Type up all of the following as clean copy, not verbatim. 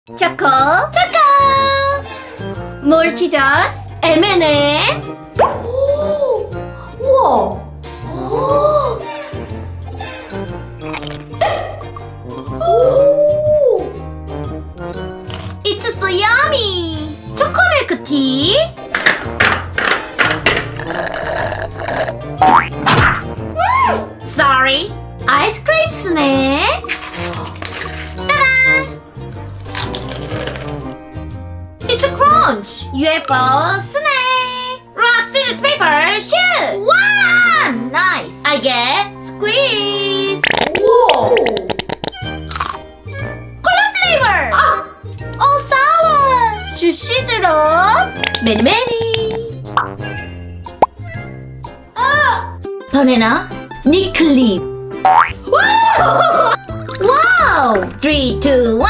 초코 몰티저스 M&M. 우와. It's so yummy. 초코 밀크티. Sorry. 아이스크림 스낵. 따단. It's a crunch. UFO snack. Rock, scissors, paper, shoot. Wow, nice. I get squeeze. Whoa. Cola flavor. Oh, sour. 주시 드롭. 매니매니. 바나나 니클립. 와우. 3, 2, 1.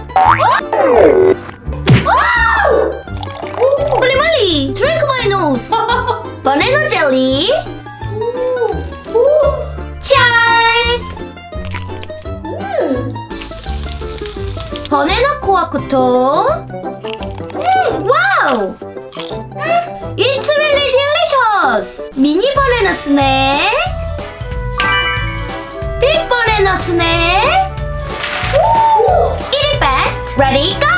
Holy moly! Drink my nose! Banana jelly! Cheers! Banana 코아쿠토! Wow! It's really delicious! Mini banana snack! Big banana snack! Eat it fast! Ready, go!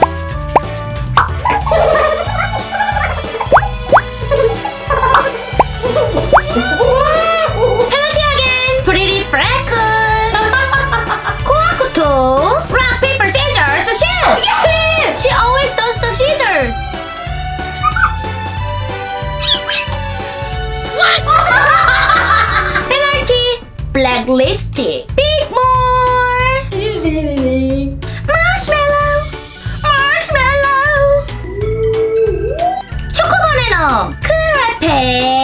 Penalty again! Pretty freckles! Koakuto! Rock, paper, scissors, shoot! Yeah! She always does the scissors! Penalty! Black lipstick! Big more! Marshmallow! Marshmallow! Choco banana! Crepe!